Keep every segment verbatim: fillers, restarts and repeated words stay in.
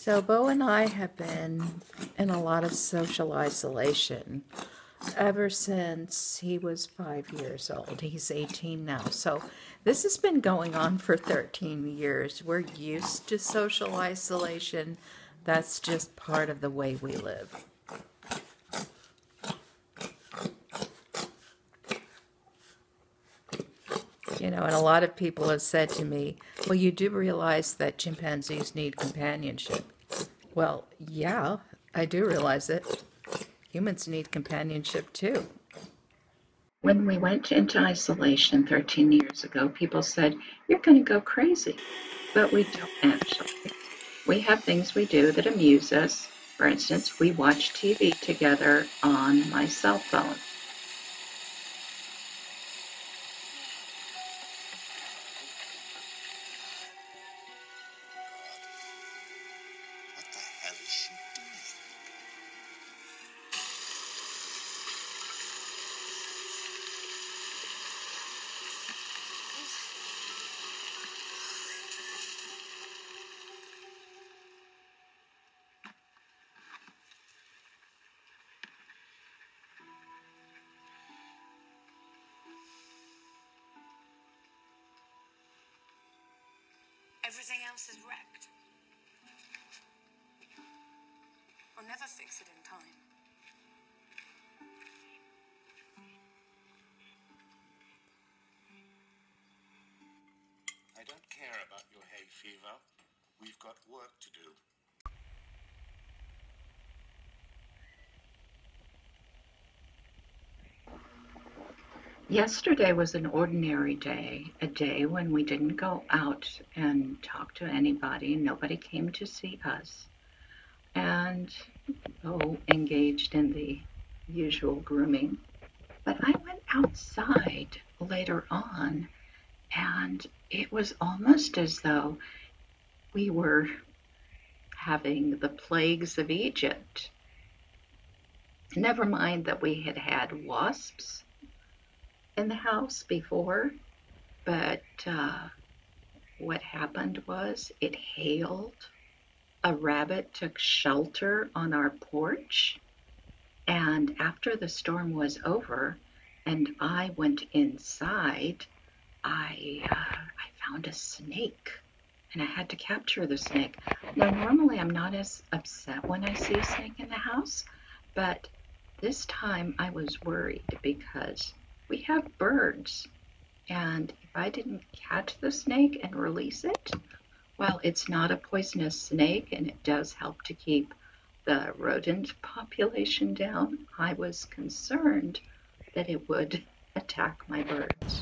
So Bo and I have been in a lot of social isolation ever since he was five years old. He's eighteen now. So this has been going on for thirteen years. We're used to social isolation. That's just part of the way we live. You know, and a lot of people have said to me, well, you do realize that chimpanzees need companionship. Well, yeah, I do realize it. Humans need companionship too. When we went into isolation thirteen years ago, people said, you're going to go crazy. But we don't actually. We have things we do that amuse us. For instance, we watch T V together on my cell phone. Everything else is wrecked. I'll never fix it in time. I don't care about your hay fever. We've got work to do. Yesterday was an ordinary day, a day when we didn't go out and talk to anybody. Nobody came to see us. And Bo engaged in the usual grooming. But I went outside later on, and it was almost as though we were having the plagues of Egypt. Never mind that we had had wasps in the house before, but uh, what happened was it hailed. A rabbit took shelter on our porch, and after the storm was over and I went inside, I uh, I found a snake, and I had to capture the snake. Now, normally I'm not as upset when I see a snake in the house, but this time I was worried because we have birds, and if I didn't catch the snake and release it, well, it's not a poisonous snake, and it does help to keep the rodent population down. I was concerned that it would attack my birds.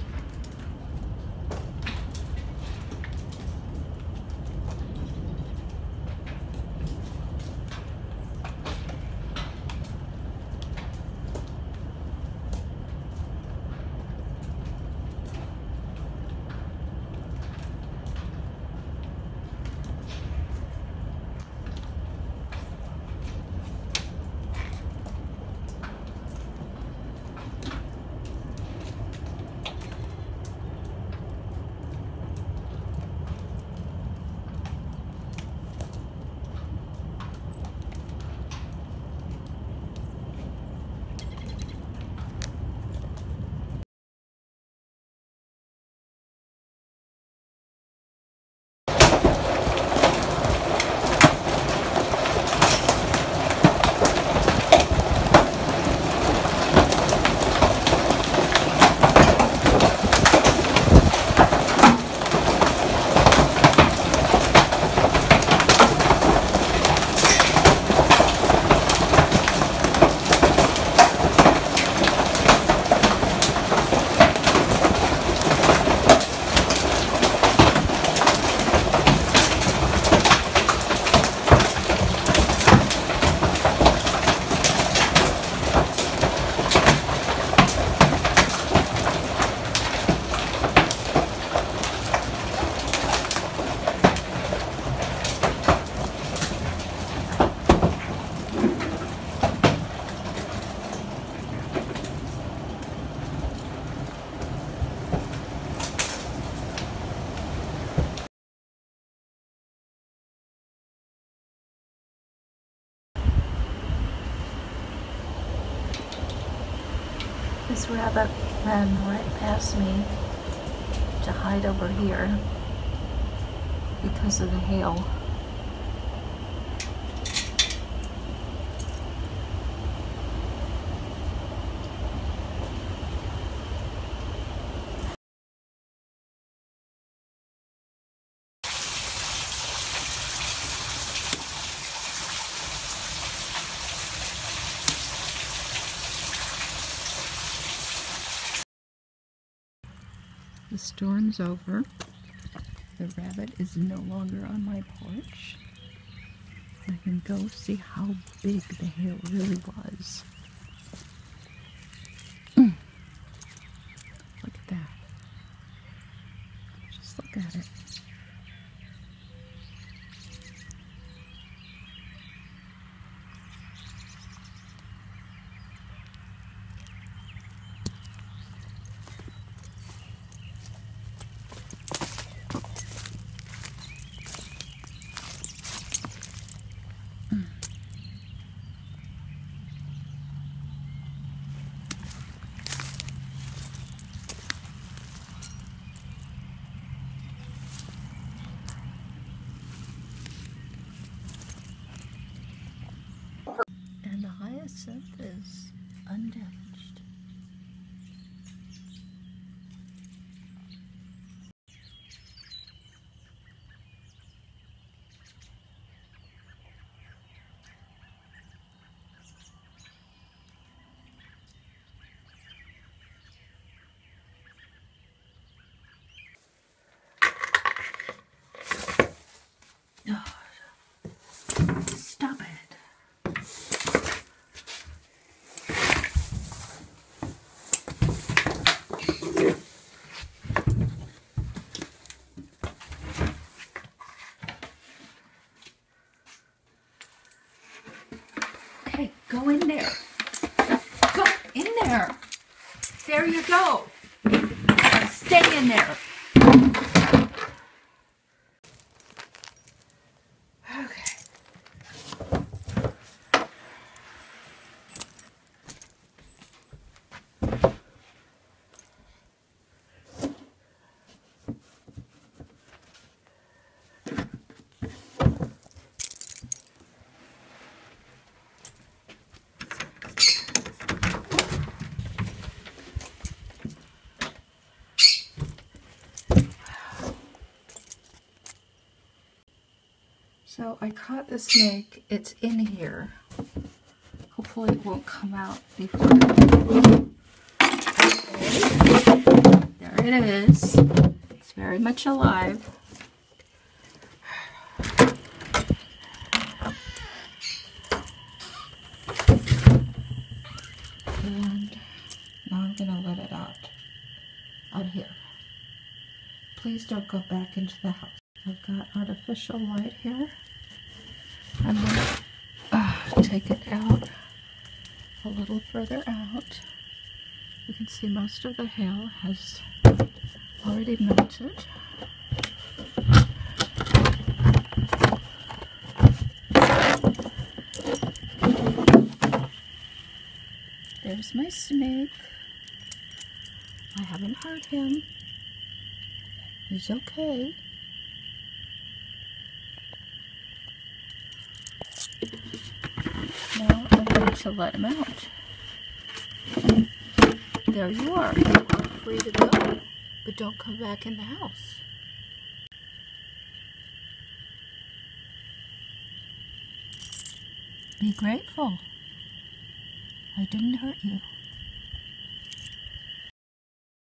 This rabbit ran right past me to hide over here because of the hail. The storm's over. The rabbit is no longer on my porch. I can go see how big the hail really was. Mm. Look at that. Just look at it. And the hyacinth is undamaged. Oh, stop it. Okay, go in there. Go in there. There you go. Stay in there. Okay. So I caught the snake. It's in here. Hopefully it won't come out before. There it is. It's very much alive. And now I'm gonna let it out. Out here. Please don't go back into the house. I've got artificial light here. I'm going to uh, take it out a little further out. You can see most of the hail has already melted. There's my snake. I haven't hurt him. He's okay. Now I'm going to let him out. There you are. You are free to go, but don't come back in the house. Be grateful. I didn't hurt you.